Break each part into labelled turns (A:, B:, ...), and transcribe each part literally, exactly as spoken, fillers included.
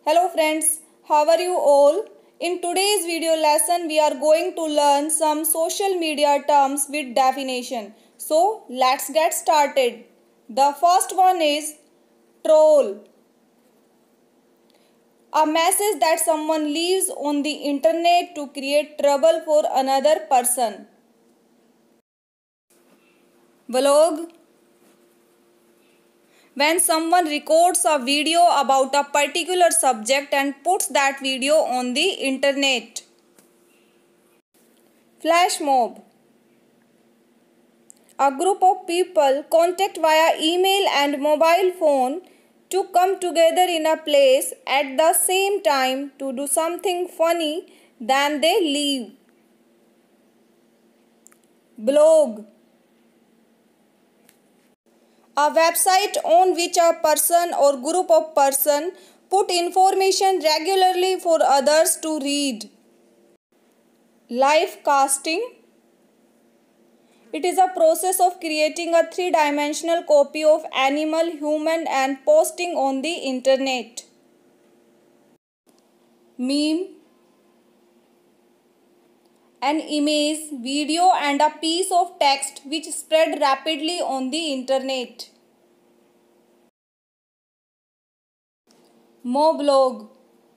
A: Hello friends, how are you all? In today's video lesson we are going to learn some social media terms with definition. So let's get started. The first one is troll. A message that someone leaves on the internet to create trouble for another person. Vlog. When someone records a video about a particular subject and puts that video on the internet. Flash mob. A group of people contact via email and mobile phone to come together in a place at the same time to do something funny, then they leave. Blog. A website on which a person or group of person put information regularly for others to read. Live casting. It is a process of creating a three-dimensional copy of animal, human and posting on the internet. Meme. An image, video and a piece of text which spread rapidly on the internet. Moblog.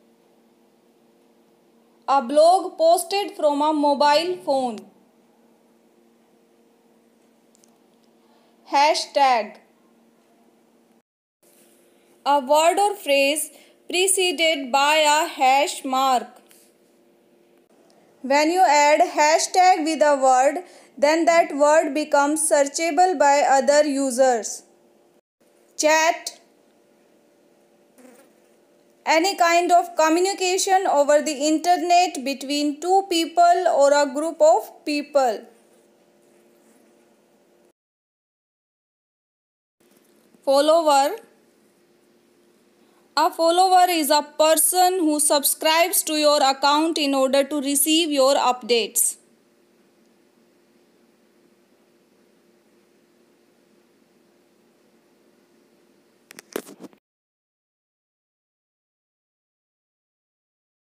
A: A blog posted from a mobile phone. Hashtag. A word or phrase preceded by a hash mark. When you add hashtag with a word, then that word becomes searchable by other users. Chat. Any kind of communication over the internet between two people or a group of people. Follower. A follower is a person who subscribes to your account in order to receive your updates.